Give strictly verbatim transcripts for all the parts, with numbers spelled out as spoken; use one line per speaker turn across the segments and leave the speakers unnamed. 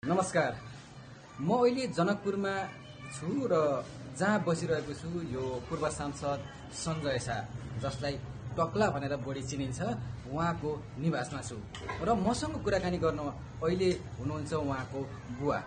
नमस्कार, म अहिले जनकपुरमा छु र जहाँ बसिरहेको छु यो पूर्व सांसद सञ्जय शाह, जसलाई टक्ला भनेर बढी चिनिन्छ, उहाँको निवासमा छु र मसँग कुराकानी गर्न अहिले हुनुहुन्छ उहाँको बुवा।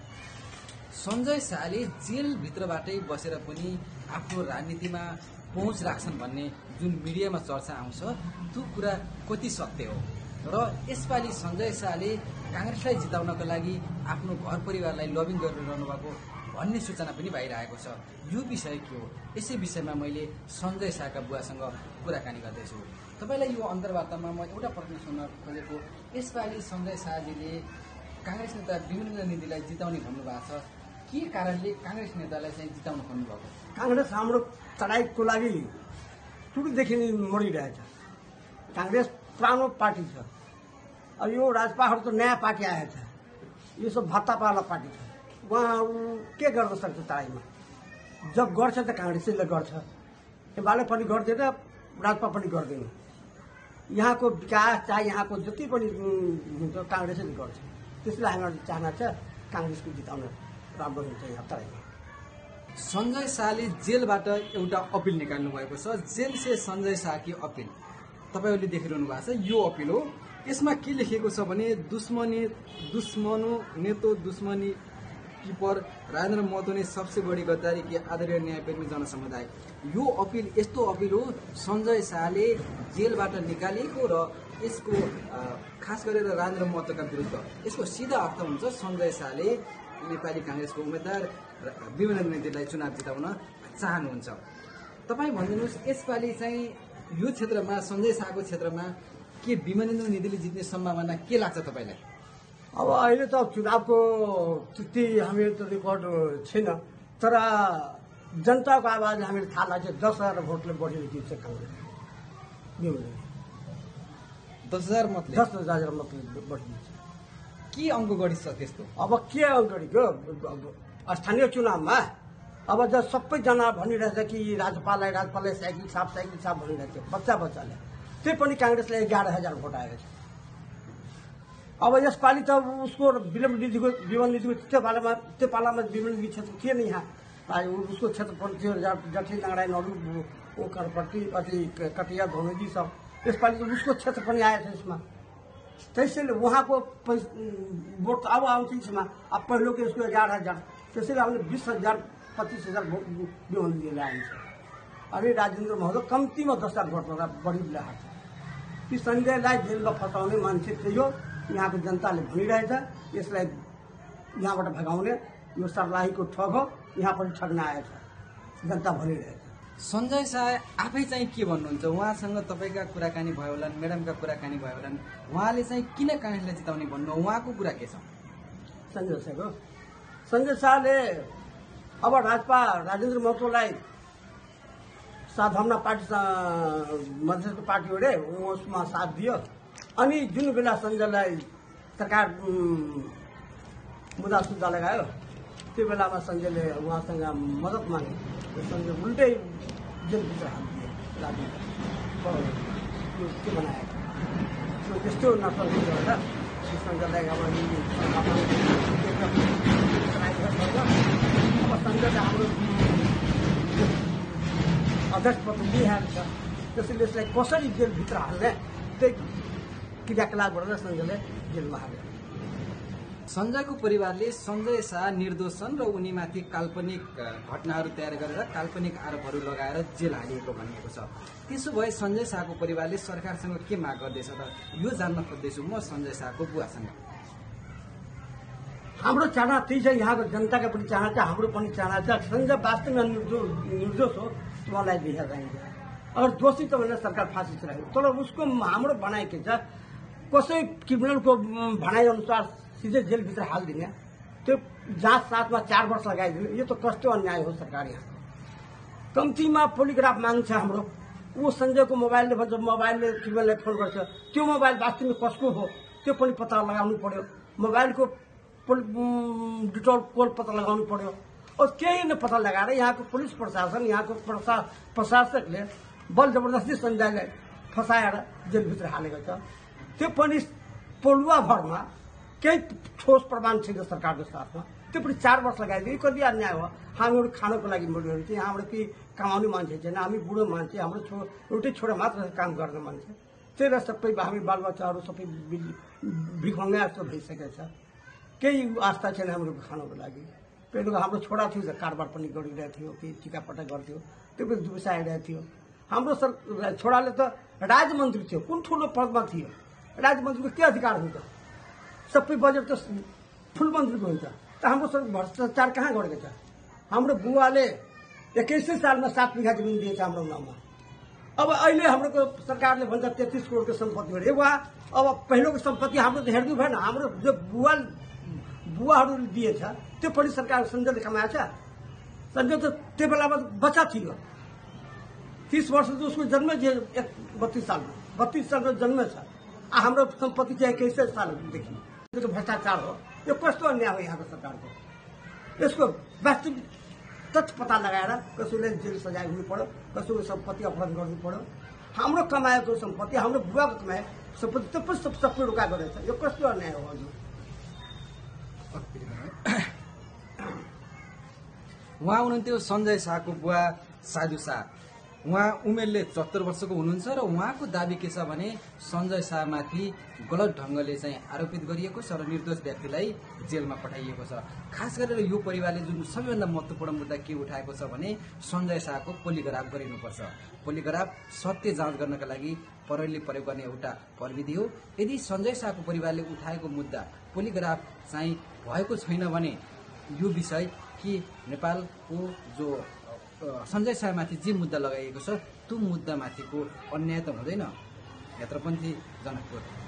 सञ्जय शाहले जेलभित्रबाटै बसेर पनि आफ्नो राजनीतिमा पहुँच राख्छन् भन्ने जुन मिडियामा चर्चा आउँछ त्यो कुरा कति सत्य हो र यसपालि सञ्जय शाहले कांग्रेसलाई जिताउनको लागि आफ्नो घर परिवारलाई लबिङ गरिरहनु भएको भन्ने सूचना पनि बाहिर आएको छ। यो विषय के हो? यसै विषयमा मैले सञ्जय शाहका बुवासँग कुराकानी गर्दैछु। तपाईलाई यो अन्तर्वार्तामा म एउटा प्रश्न सोध्न खोजेको, यसपालि सञ्जय शाहजीले कांग्रेस नेता विमलेन्द्र निधिलाई जिताउने भन्नुभएको छ, के कारणले कांग्रेस नेतालाई चाहिँ जिताउन खोज्नुभएको?
कांग्रेस हाम्रो चढाइको लागि सुरुदेखि नै मरिरहेछ। कांग्रेस पुरानो पार्टी छ। अब यो राजपाहरू त नयाँ पार्टी आएछ, यो सब भत्तापाला पार्टी छ। उहाँहरू के गर्न सक्छ चढाइमा? जब गर्छ त कांग्रेसले गर्छ, एमाले पनि गर्दैन, राजपा पनि गर्दैन। यहाँको विकास चाहे यहाँको जति पनि हुन्छ कांग्रेसले गर्छ। त्यसलाई हाम्रो चाहना छ कांग्रेसको जिताउन राम्रो हुन्छ यहाँ चढाइमा।
सञ्जय शाहले जेलबाट एउटा अपिल निकाल्नु भएको छ, जेल से सञ्जय शाह की अपिल। तपाईहरूले देखिरहनु भएको छ, यो अपिल हो। यसमा के लेखेको छ भने दुश्मनी दुश्मनो नेतो दुश्मनी की पर राजेन्द्र महतो ने सबसे बड़ी गद्दारी की आदरणीय न्यायप्रेमी जनसमुदाय। यो अपिल यस्तो अपिल हो सञ्जय शाहले जेलबाट निकालेको र यसको खास गरेर राजेन्द्र महतोका विरुद्ध। यसको सीधा अर्थ हुन्छ सञ्जय शाहले नेपाली कांग्रेसको उम्मेद्वार विमलेन्द्र निधिलाई चुनाव जिताउन चाहनुहुन्छ। तपाईँ भनिदिनुहोस्, यसपालि चाहिँ यो क्षेत्रमा सञ्जय शाहको क्षेत्रमा के विमलेन्द्र निधिले जित्ने सम्भावना के लाग्छ तपाईलाई?
अब अहिले त चुनावको त्यति हामीहरू त रेकर्ड छैन, तर जनताको आवाज हामीले थाहा लाग्छ दस हजार भोटले बढी जित्छ कांग्रेस।
दस हजार मतले
दस हजार मतले बढी जित्छ।
के अङ्क गढी छ त्यस्तो?
अब के अङ्कको स्थानीय चुनावमा अब जब सबैजना भनिरहेछ कि राज्यपाललाई राज्यपाललाई साइकिल साफ साइकिल साफ भनिरहेछ बच्चा बच्चाले, त्यही पनि कांग्रेसलाई एघार हजार भोट आएको छ। अब यसपालि त उसको विमल निधिको विमल निधिको त्यो पालामा त्यो पालामा विमल निधि क्षेत्र थिएन यहाँ। उसको क्षेत्रफल थियो जठी नारायण नलु ओकरपट्टि अति कटिया धोमेजी सब। यसपालि त उसको क्षेत्र पनि आएछ यसमा। त्यसैले उहाँको भोट अब आउँछ यसमा। अब पहिलो के यसको एघार हजार, त्यसैले हामीले बिस हजार पच्चिस हजार भोट विमल निधिले आइन्छ। अनि राजेन्द्र महतो कम्तीमा दस हजार भोट बढी ल्याएको छ। ती सञ्जयलाई जेलमा फसाउने मान्छे त्यही हो, यहाँको जनताले भनिरहेछ। यसलाई यहाँबाट भगाउने यो सर्लाहीको ठग हो, यहाँ पनि ठग्न आएछ, जनता भनिरहेछ।
सञ्जय शाह आफै चाहिँ के भन्नुहुन्छ? उहाँसँग तपाईँका कुराकानी भयो होला, म्याडमका कुराकानी भयो होला, उहाँले चाहिँ किन कांग्रेसलाई जिताउने भन्नु, उहाँको कुरा के छ?
सञ्जय शाहको सञ्जय शाहले अब राजपा राजेन्द्र महतोलाई साधमना पार्टी मधेसको पार्टी हो रे, उसमा साथ दियो। अनि जुन बेला सञ्जयलाई सरकार मुद्दा सुद्धा लगायो, त्यो बेलामा सञ्जयले उहाँसँग मद्दत मागे। सञ्जय उल्टै जेलभित्र हालिदिए, राजनीति के बनाएको त्यस्तो नसक्ने गर्दा सञ्जयलाई अब अब सञ्जयले हाम्रो अध्यक्ष पद लिइहाल्छ। त्यसैले यसलाई कसरी जेलभित्र हाल्ने त्यही क्रियाकलाप गरेर सञ्जयले जेलमा हाल्यो।
सञ्जयको परिवारले सञ्जय शाह निर्दोष छन् र उनीमाथि काल्पनिक घटनाहरू तयार गरेर काल्पनिक आरोपहरू लगाएर जेल हालिएको भनिएको छ। त्यसो भए सञ्जय शाहको परिवारले सरकारसँग के माग गर्दैछ त? यो जान्न खोज्दैछु म सञ्जय शाहको बुवासँग।
हाम्रो चाहना त्यही छ, यहाँको जनताको पनि चाहना छ, हाम्रो पनि चाहना छ। सञ्जय वास्तवमा निर्दोष हो, उहाँलाई दिएर जाइन्छ। अगर दोषी त भने सरकार फाँसी चलायो, तर उसको हाम्रो भनाइ के छ, कसै क्रिमिनलको भनाइ अनुसार सिधै जेलभित्र हालिदिने, त्यो जाँच साथमा चार वर्ष लगाइदिने, यो त कस्तो अन्याय हो सरकार यहाँ। कम्तीमा पोलिग्राफ माग्छ हाम्रो। ऊ सञ्जयको मोबाइलले भन्छ, मोबाइलले क्रिमिनललाई फोन गर्छ, त्यो मोबाइल वास्तवमा कसको हो त्यो पनि पत्ता लगाउनु पर्यो। मोबाइलको डिटेल कोड पत्ता लगाउनु पर्यो। और केही नै पत्ता लगाएर यहाँको पुलिस प्रशासन यहाँको प्रशा प्रशासकले बल जबरजस्ती सञ्जयलाई फसाएर जेलभित्र हालेको छ। त्यो पनि पलुवा भरमा केही ठोस प्रमाण छैन सरकारको साथमा। त्यो पनि चार वर्ष लगाइदियो। यो कति अन्याय हो। हामीहरू खानको लागि मरिरहेको थियौँ। हाम्रो केही कमाउने मान्छे छैन। हामी बुढो मान्छे, हाम्रो छो एउटै छोरा मात्र काम गर्ने मान्छे। त्यही भएर सबै हामी बालबच्चाहरू सबै भिखमङ्गा जस्तो भइसकेको छ। केही आस्था छैन हाम्रो खानको लागि। पहिलो हाम्रो छोरा थियो कारोबार पनि गरिरहेको थियो, केही टिकापटा गर्थ्यो, त्यो पनि दुबसा आइरहेको थियो। हाम्रो सर छोराले त राजमन्त्री थियो, कुन ठुलो पदमा थियो। राजमन्त्रीको के अधिकार हुन्छ? सबै बजेट त फुल मन्त्रीको हुन्छ। त हाम्रो सर भ्रष्टाचार कहाँ गरेको छ? हाम्रो बुवाले एक्काइसै सालमा सात बिघा जमिन दिएछ हाम्रो नाममा। अब अहिले हाम्रो सरकारले भन्छ तेत्तिस करोडको सम्पत्ति हो। वा अब पहिलोको सम्पत्ति हाम्रो त हेर्नु भएन। हाम्रो जो बुवा बुवाहरूले दिएछ त्यो पनि सरकार सञ्जयले कमाएछ। सञ्जय त त्यो बेलामा बच्चा थियो, तीस वर्ष त उसको जन्मै एक बत्तीस सालमा बत्तीस सालको जन्म छ। हाम्रो सम्पत्ति चाहिँ एक्काइसै सालदेखि त्यो भ्रष्टाचार हो। यो कस्तो अन्याय हो यहाँको सरकारको? यसको वास्तविक तथ्य पत्ता लगाएर कसैले जेल सजाय हुनु पर्यो, कसैको सम्पत्ति अपहरण गर्नु पर्यो। हाम्रो कमाएको सम्पत्ति, हाम्रो बुवाको कमाएको सम्पत्ति त्यो पनि सबै रोका गरेछ। यो कस्तो अन्याय हो? हजुर
उहाँ हुनुहुन्थ्यो सञ्जय शाहको बुवा साधु शाह। उहाँ उमेरले चौहत्तर वर्षको हुनुहुन्छ र उहाँको दाबी के छ भने सञ्जय शाहमाथि गलत ढङ्गले चाहिँ आरोपित गरिएको छ र निर्दोष व्यक्तिलाई जेलमा पठाइएको छ। खास गरेर यो परिवारले जुन सबैभन्दा महत्त्वपूर्ण मुद्दा के उठाएको छ भने सञ्जय शाहको पोलिग्राफ गरिनुपर्छ। पोलिग्राफ सत्य जाँच गर्नका लागि प्रहरीले प्रयोग गर्ने एउटा प्रविधि हो। यदि सञ्जय शाहको परिवारले उठाएको मुद्दा पोलिग्राफ चाहिँ भएको छैन भने यो विषय के नेपालको जो सञ्जय शाहमाथि जे मुद्दा लगाइएको छ त्यो मुद्दामाथिको अन्याय त हुँदैन। नेत्रपन्थी जनकपुर।